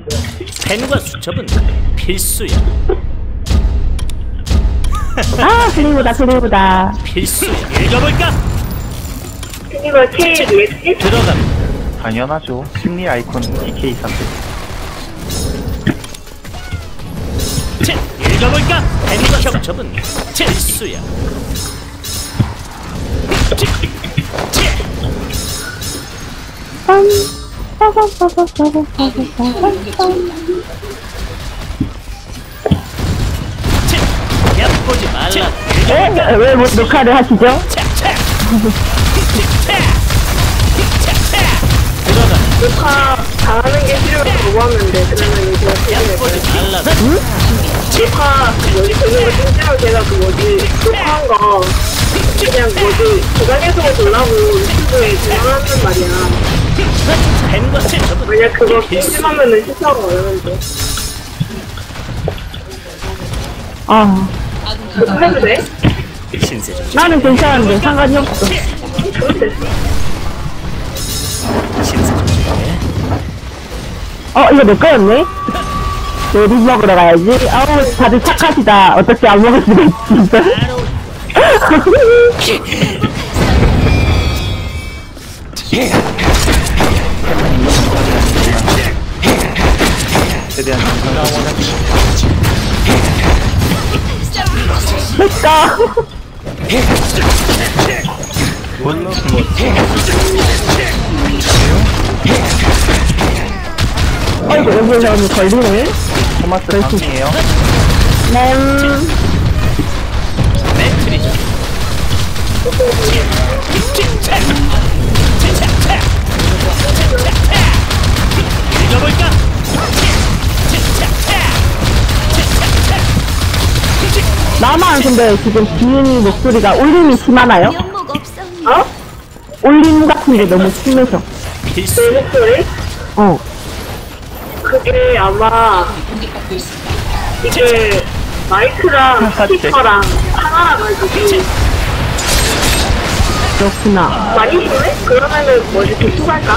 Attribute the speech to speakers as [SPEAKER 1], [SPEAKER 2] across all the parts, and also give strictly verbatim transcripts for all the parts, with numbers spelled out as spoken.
[SPEAKER 1] 펜과 수첩은 필수야.
[SPEAKER 2] 아, 그리고다, 그리고다.
[SPEAKER 1] 필수야. 읽어볼까?
[SPEAKER 3] 이거 K 뭐였지?
[SPEAKER 1] 들어갑니다.
[SPEAKER 4] 당연하죠. 승리 아이콘 디케이 선택.
[SPEAKER 1] 자, 읽어볼까? 펜과 수첩은 필수야.
[SPEAKER 2] 빰, 빠바바바바바바바밤.
[SPEAKER 1] 얕보지 말라.
[SPEAKER 2] 에? 왜 뭐, 녹화를 하시죠?
[SPEAKER 1] 들어가.
[SPEAKER 3] 녹화 잘하는 게 싫어서 뭐 하는데 그러면 이거
[SPEAKER 1] 얕보지 말라.
[SPEAKER 3] 응? 녹화 그 뭐지 되는 거 심지어 제가 그 뭐지 녹화한 거 그냥 뭐지 저장해서 보려고 유튜브에 저장하는 말이야.
[SPEAKER 1] 펜과 수첩은
[SPEAKER 3] 만약 그거 심심하면은 시청을 어려운데
[SPEAKER 2] 아,
[SPEAKER 3] 그거 해도 돼?
[SPEAKER 1] 신세적.
[SPEAKER 2] 나는 괜찮은데, 상관이 없어.
[SPEAKER 3] 그럼 됐어.
[SPEAKER 1] 신세적.
[SPEAKER 2] 어, 이거 내 거였네? 요리 먹으러 가야지. 아우, 다들 착하시다. 어떻게 안 먹을 수가 있지,
[SPEAKER 4] 최대한 정상적으로
[SPEAKER 2] 됐다.
[SPEAKER 4] 물론
[SPEAKER 2] 어이구, 여기서 걸리네.
[SPEAKER 4] 토마스 방이에요.
[SPEAKER 2] 네.
[SPEAKER 1] 매트리죠. 읽어볼까?
[SPEAKER 2] 나만 근데 지금 지은이 목소리가 울림이 심하나요?
[SPEAKER 3] 어?
[SPEAKER 2] 울림 같은 게 너무 심해서.
[SPEAKER 1] 필수.
[SPEAKER 3] 내 목소리?
[SPEAKER 2] 어.
[SPEAKER 3] 그게 아마 이게 마이크랑 스피커랑 하나라 가지고
[SPEAKER 2] 그렇구나.
[SPEAKER 3] 많이 심해? 그러면은 뭐지 도수갈까?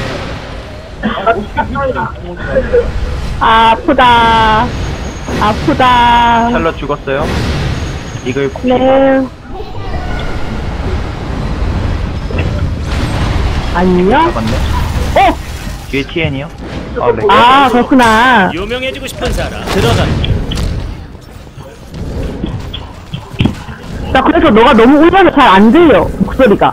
[SPEAKER 2] 아프다. 아프다.
[SPEAKER 4] 샬럿 죽었어요. 이글
[SPEAKER 2] 네. 아니요?
[SPEAKER 4] 잡았네.
[SPEAKER 2] 어!
[SPEAKER 4] 뒤에 티엔이요. 아, 네.
[SPEAKER 2] 아, 그렇구나.
[SPEAKER 1] 유명해지고 싶은 사람 들어가.
[SPEAKER 2] 나 그래서 너가 너무 울면서 잘 안 들려, 목소리가.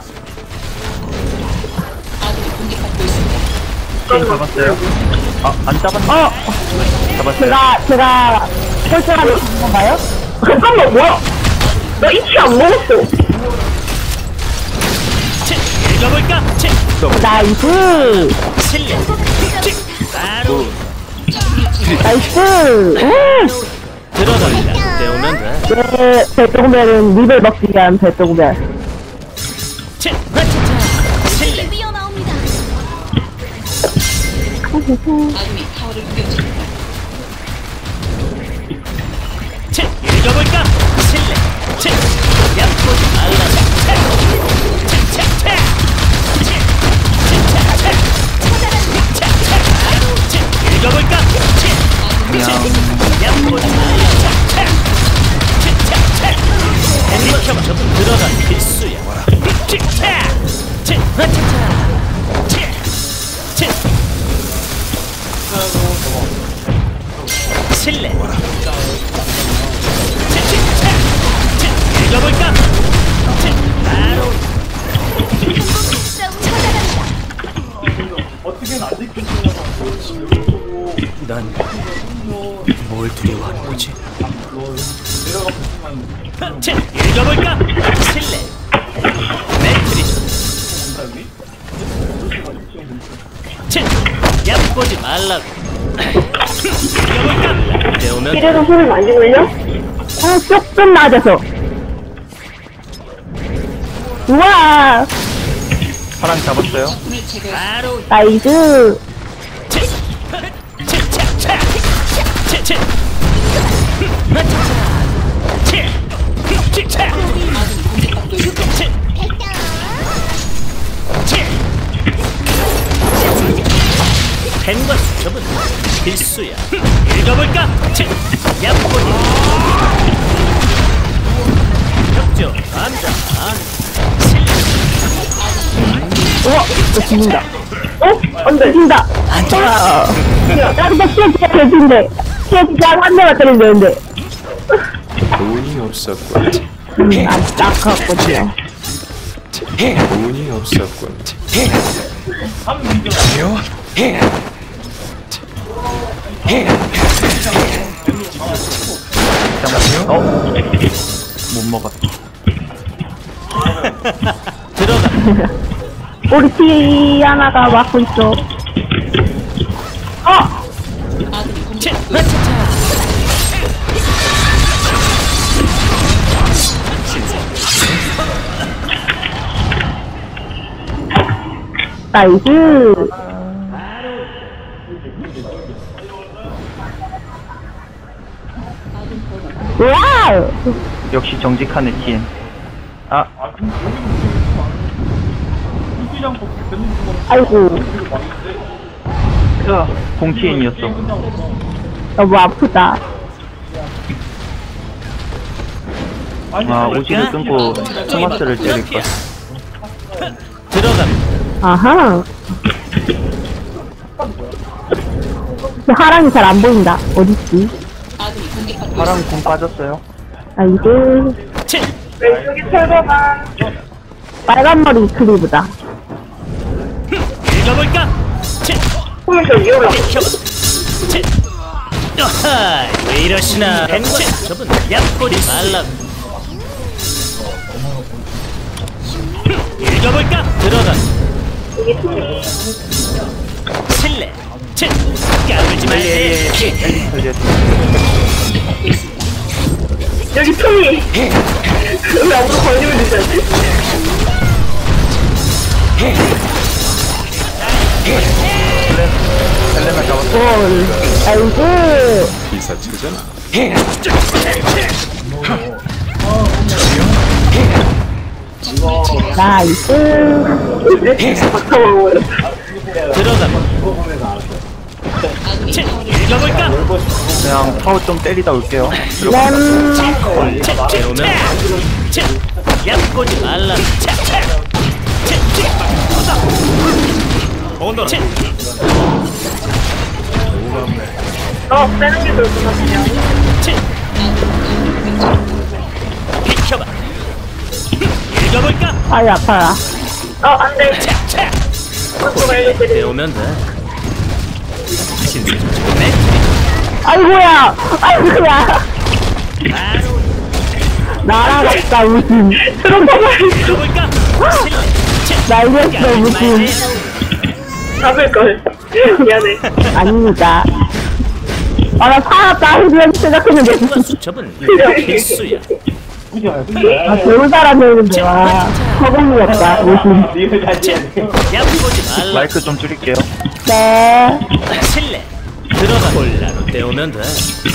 [SPEAKER 4] 티엔 잡았어요. 아, 안 잡았네.
[SPEAKER 2] 어!
[SPEAKER 4] 잡았어요.
[SPEAKER 2] 제가, 제가, 꼴찌하는 건가요?
[SPEAKER 3] 잠깐만 뭐야? 나 이치 안 먹었어.
[SPEAKER 1] 치, 읽어볼까? 치,
[SPEAKER 2] 나이스!
[SPEAKER 1] 실례. 치, 바로
[SPEAKER 2] 나이스! 음!
[SPEAKER 1] 들어갑니다. 때우면 돼.
[SPEAKER 2] 네, 배똥별은 립을 먹기 위한 배똥별.
[SPEAKER 1] 치, 하차차. 실례. 치, 읽어볼까? 실례. 치, 얕보지 말라. 치, 치, 치, 치. 치, 치, 치, 치. 치, 치, 치. 읽어볼까? 치, 치, 얕보지 말라. 치, 치, 치, 치. 펜과 접은 들어간 필수야. 치, 치, 치, 하차차. 치, 치. 실례. 치, 치, 치. 치, 읽어볼까? 치, 바로. 난 뭘 두려워하는 거지? 치, 읽어볼까? 실례. 매트리죠. 치, 얕보지 말라고. 읽어볼까? 때우면
[SPEAKER 3] 이래서 손을 많이 올려?
[SPEAKER 2] 아, 조금 낮아서. 우와!
[SPEAKER 4] 파랑 잡았어요.
[SPEAKER 1] 바로.
[SPEAKER 2] 나이스!
[SPEAKER 1] 치, 치, 차, 차. 치, 치. 치, 치, 차. 치. 치. 펜과 수첩은 필수야. 읽어볼까? 치, 얕보니. 격조, 남자, 실력.
[SPEAKER 2] 우와, 저 죽는다.
[SPEAKER 3] 어? 안 돼.
[SPEAKER 2] 죽는다.
[SPEAKER 1] 안 돼.
[SPEAKER 2] 아, 나 근데 피해지가 되는데. 피해지가 한 대만 때리면 되는데.
[SPEAKER 5] 운이 없었군.
[SPEAKER 2] 음, 안 닦았거든요.
[SPEAKER 5] 운이 없었군.
[SPEAKER 4] 잠깐만요. 어? 못 먹었어.
[SPEAKER 1] 들어가.
[SPEAKER 2] 우리 티아나가 막고 있어. 어!
[SPEAKER 1] 치, 하차차.
[SPEAKER 2] 나이스. 와우!
[SPEAKER 4] 역시 정직한 에티엔. 아,
[SPEAKER 2] 아이고,
[SPEAKER 4] 으아, 공티엔이었어.
[SPEAKER 2] 너무 아프다.
[SPEAKER 4] 아, 오지를 끊고 토마스를 때릴 걸.
[SPEAKER 1] 들어가.
[SPEAKER 2] 아하. 근데 하랑이 잘 안 보인다. 어딨지?
[SPEAKER 4] 파랑 공 빠졌어요.
[SPEAKER 2] 아이고,
[SPEAKER 1] 치,
[SPEAKER 3] 왼쪽이 철거만.
[SPEAKER 2] 빨간 머리 크리브다.
[SPEAKER 1] 읽어볼까? 치,
[SPEAKER 3] 보면 저 위로 올라.
[SPEAKER 1] 비켜봐. 치, 아하, 왜 이러시나? 치, 저분 얕보지 말라고. 읽어볼까? 들어가.
[SPEAKER 3] 여기 tum이.
[SPEAKER 1] 실례. 치, 까불지 말지.
[SPEAKER 3] 여기 tum이. 왜 아무도 걸리면 되지 않지?
[SPEAKER 4] 헬레나 잡았어.
[SPEAKER 2] 올, 아이고.
[SPEAKER 5] 기사체잖아.
[SPEAKER 2] 나이스.
[SPEAKER 3] 박사먹어요.
[SPEAKER 1] 들어가. 치, 읽어볼까?
[SPEAKER 4] 그냥 파워 좀 때리다 올게요.
[SPEAKER 2] 램.
[SPEAKER 1] 치, 치, 치, 치, 얕보지 말라고. 치, 치, 치, 치. 온도로. 치,
[SPEAKER 3] 어, 빼는 게 좋을 것 같아요.
[SPEAKER 1] 치. 비켜봐. 읽어볼까?
[SPEAKER 2] 아이, 아파라.
[SPEAKER 3] 어, 안 돼.
[SPEAKER 1] 치, 치.
[SPEAKER 3] 박수 빨리 때려.
[SPEAKER 1] 배우면 돼. 진짜 좋네.
[SPEAKER 2] 아이고야. 아이고야.
[SPEAKER 1] 바로
[SPEAKER 2] 날아갔다, 무슨.
[SPEAKER 1] 읽어볼까? 실례. 치,
[SPEAKER 2] 날렸어,
[SPEAKER 1] 까불지
[SPEAKER 2] 무슨.
[SPEAKER 1] 말지.
[SPEAKER 3] 잡을걸. 미안해.
[SPEAKER 2] 아닙니다. 아, 나 살았다. 그냥 생각했는데.
[SPEAKER 1] 이것은 저분 필수야.
[SPEAKER 2] 아, 배우 사람이었는데, 와. 허공이었다, 무슨.
[SPEAKER 1] 얕보지 말라.
[SPEAKER 4] 마이크 좀 줄일게요.
[SPEAKER 2] 네.
[SPEAKER 1] 실례. 들어가. 콜라로 때우면 돼.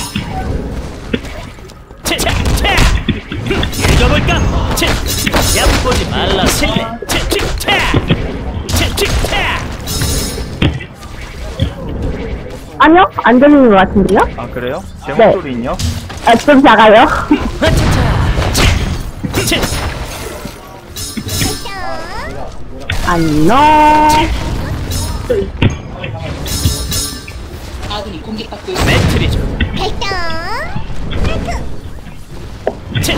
[SPEAKER 1] 치, 치, 치. 읽어볼까? 치. 얕보지 말라. 실례. 치, 치, 치. 치, 치, 치.
[SPEAKER 2] 아니요? 안 들리는 것 같은데요?
[SPEAKER 4] 아, 그래요? 제
[SPEAKER 2] 네.
[SPEAKER 4] 목소리는요?
[SPEAKER 2] 아, 좀 작아요.
[SPEAKER 1] 치.
[SPEAKER 2] 안녕.
[SPEAKER 6] 아군이 공격받고 있습니다.
[SPEAKER 1] 매트리죠. 치.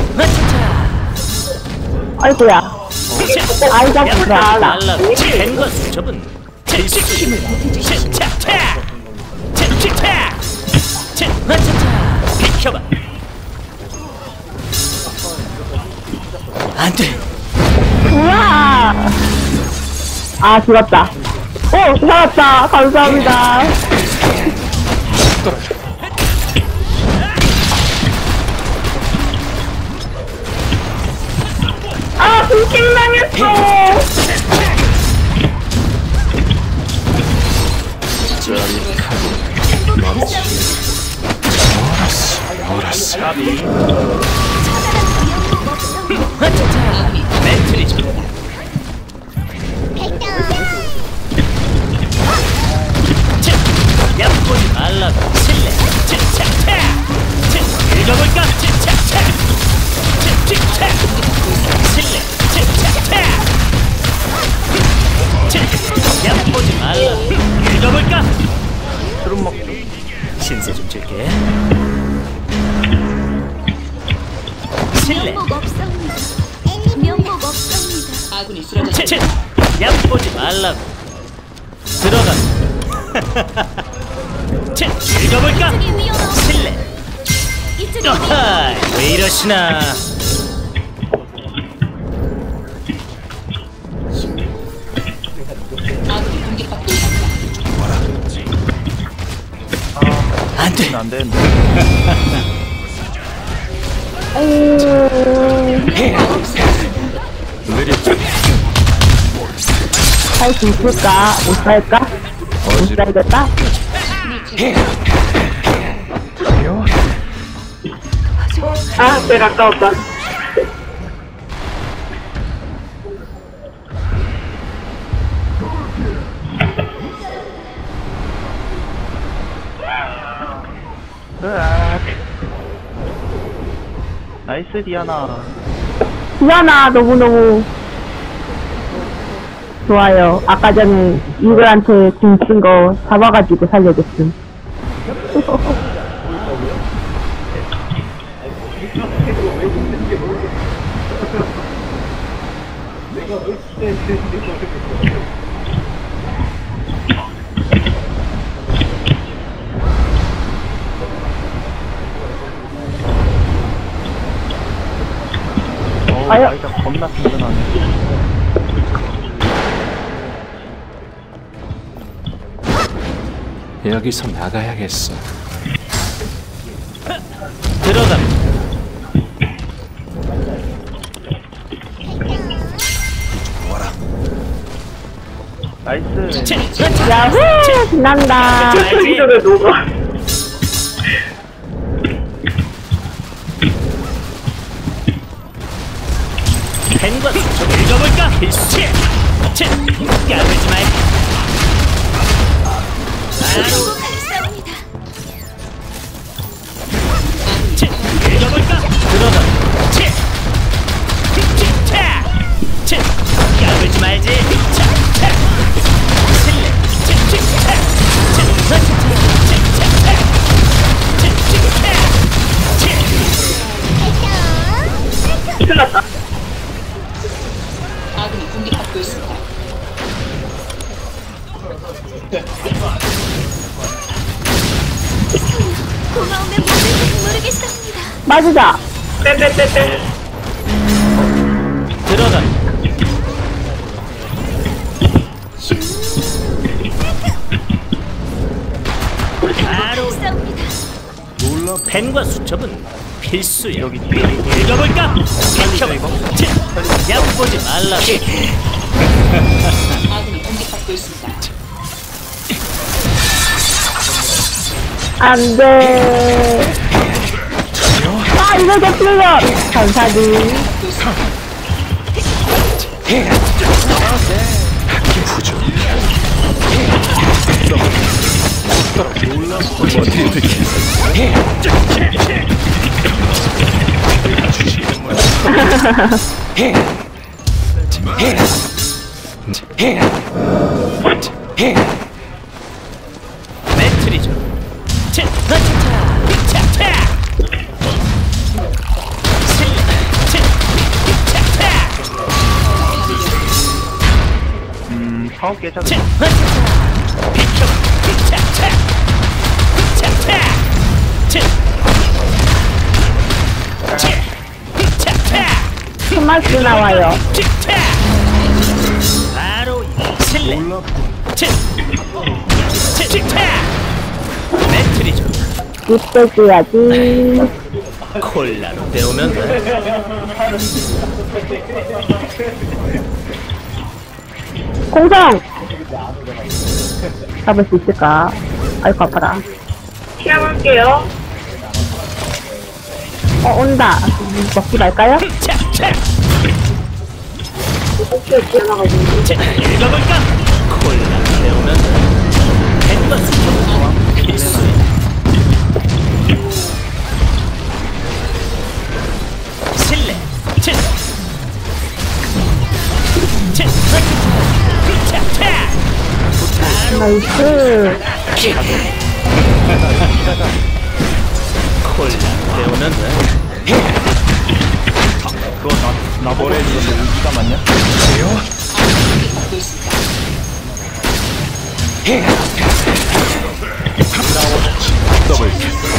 [SPEAKER 2] 아이고야. 아이가
[SPEAKER 1] 얕보지
[SPEAKER 2] 부럽다.
[SPEAKER 1] 말라고. 된 것은 저분 필수. 치, 치, 치. 치, 치, 치. 치. 비켜봐. 안 돼.
[SPEAKER 2] 우와. 아, 죽었다. 오, 살았다. 감사합니다. 아, 불킹 당했어.
[SPEAKER 1] 매트리죠. 치. 얕보지 말라.
[SPEAKER 4] 좀 먹죠.
[SPEAKER 1] 신세 좀 줄게. 실례.
[SPEAKER 6] 면목 없습니다. 면목 없습니다.
[SPEAKER 7] 아군이 쓰러졌습니다.
[SPEAKER 1] 치! 약 보지 말라고. 들어가. 치! 읽어볼까?
[SPEAKER 6] 이쪽이 위험하오.
[SPEAKER 1] 실례.
[SPEAKER 6] 이쪽이 위험하오.
[SPEAKER 1] 어하, 왜 이러시나?
[SPEAKER 7] 아군이 공격받고 있습니다.
[SPEAKER 1] 안 돼.
[SPEAKER 4] 안 되는데.
[SPEAKER 5] 느릿
[SPEAKER 2] 할 수 있을까? 못 살까? 못 살겠다?
[SPEAKER 3] 아, 제가 아까웠다.
[SPEAKER 4] 으악. 나이스 디아나.
[SPEAKER 2] 디아나 너무너무 좋아요. 아까 전에 이글한테 짐 쓴 거 잡아가지고 살려줬음.
[SPEAKER 4] 어,
[SPEAKER 2] 아유.
[SPEAKER 4] 아이가 겁나 든든하네.
[SPEAKER 5] 여기서 나가야겠어.
[SPEAKER 1] 들어가.
[SPEAKER 4] 나이스.
[SPEAKER 1] 치!
[SPEAKER 2] 야호! 신난다.
[SPEAKER 3] 저기 저기 녹아.
[SPEAKER 1] 펜과 수첩 읽어볼까? 필수! 치! 까불지 말고. 바로
[SPEAKER 6] 행복하겠습니다.
[SPEAKER 1] 치! 읽어볼까? 들어가. 치! 치! 차! 치! 까불지 말지. 차! 차! 실례. 치! 치! 차! 치! 치! 차! 치! 치! 차! 치! 치! 차! 치!
[SPEAKER 3] 큰일 났다.
[SPEAKER 7] 아군이 공격받고 있습니다.
[SPEAKER 6] 고마움의 모습을 모르겠습니다.
[SPEAKER 2] 맞으자.
[SPEAKER 3] 빼빼빼빼.
[SPEAKER 1] 들어가. 바로
[SPEAKER 6] 싸웁니다.
[SPEAKER 1] 펜과 수첩은 필수야. 여기 읽어볼까? 비켜. 치! 약 보지 말라고.
[SPEAKER 7] 아군이 공격받고 있습니다.
[SPEAKER 2] 안 돼. 아, 이거 잡히면 감사드.
[SPEAKER 5] 부족.
[SPEAKER 1] 매트리죠. 치! 차! 차! 차! 실례. 치! 차! 차!
[SPEAKER 4] 음, 사업 계좌.
[SPEAKER 1] 치! 비켜. 차! 차! 차! 차! 치! 치! 차! 차!
[SPEAKER 2] 스마스 나와요.
[SPEAKER 1] 치! 차! 바로 실례. 치! 치! 치! 차! 매트리죠.
[SPEAKER 2] 입대줘야지.
[SPEAKER 1] 콜라로 때우면 돼.
[SPEAKER 2] 공성! 잡을 수 있을까? 아이고, 아파라.
[SPEAKER 3] 피해볼게요.
[SPEAKER 2] 어, 온다. 먹지 말까요?
[SPEAKER 1] 차! 차!
[SPEAKER 3] 혹시 지나가지고.
[SPEAKER 1] 자, 읽어볼까? 콜라 배우면 펜과 수첩은 필수야. 실례. 치! 치! 차! 차! 바로
[SPEAKER 2] 나이스.
[SPEAKER 1] 콜라 배우는
[SPEAKER 4] 그거 나, 나 뭐래 했는데 우기가 맞냐?
[SPEAKER 7] 공격받고 있습니다.
[SPEAKER 5] 더블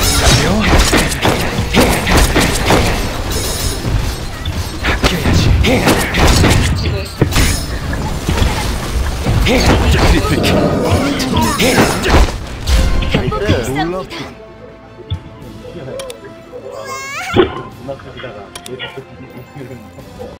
[SPEAKER 7] 제거했습니다.
[SPEAKER 6] 행복했습니다.